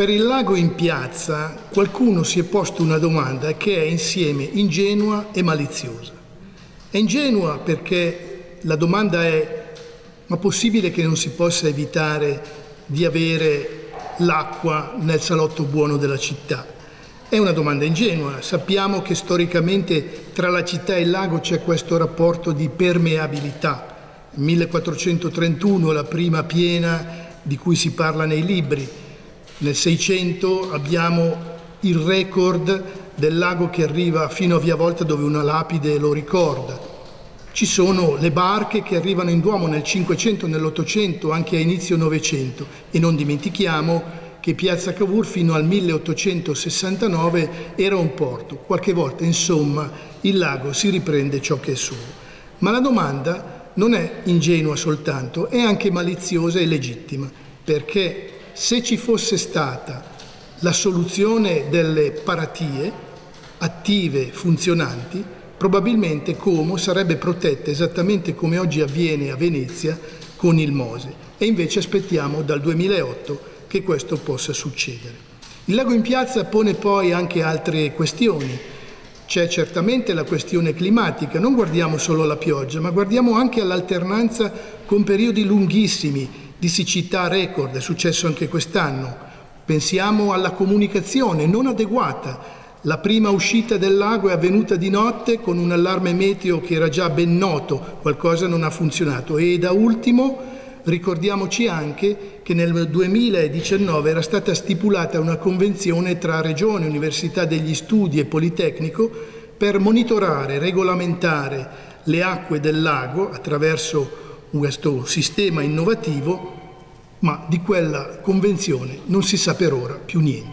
Per il lago in piazza qualcuno si è posto una domanda che è insieme ingenua e maliziosa. È ingenua perché la domanda è: ma possibile che non si possa evitare di avere l'acqua nel salotto buono della città? È una domanda ingenua. Sappiamo che storicamente tra la città e il lago c'è questo rapporto di permeabilità. 1431 la prima piena di cui si parla nei libri. Nel 600 abbiamo il record del lago che arriva fino a Via Volta, dove una lapide lo ricorda. Ci sono le barche che arrivano in Duomo nel 500, nell'800, anche a inizio Novecento, e non dimentichiamo che Piazza Cavour fino al 1869 era un porto. Qualche volta, insomma, il lago si riprende ciò che è suo. Ma la domanda non è ingenua soltanto, è anche maliziosa e legittima, perché se ci fosse stata la soluzione delle paratie attive, funzionanti, probabilmente Como sarebbe protetta esattamente come oggi avviene a Venezia con il Mose. E invece aspettiamo dal 2008 che questo possa succedere. Il lago in piazza pone poi anche altre questioni. C'è certamente la questione climatica, non guardiamo solo alla pioggia, ma guardiamo anche all'alternanza con periodi lunghissimi di siccità record, è successo anche quest'anno. Pensiamo alla comunicazione non adeguata. La prima uscita del lago è avvenuta di notte con un allarme meteo che era già ben noto, qualcosa non ha funzionato. E da ultimo ricordiamoci anche che nel 2019 era stata stipulata una convenzione tra Regione, Università degli Studi e Politecnico per monitorare, regolamentare le acque del lago attraverso questo sistema innovativo, ma di quella convenzione non si sa per ora più niente.